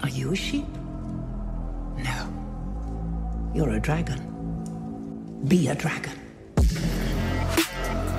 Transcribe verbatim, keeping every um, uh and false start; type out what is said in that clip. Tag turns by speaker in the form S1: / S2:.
S1: Are you a sheep? No. You're a dragon. Be a dragon.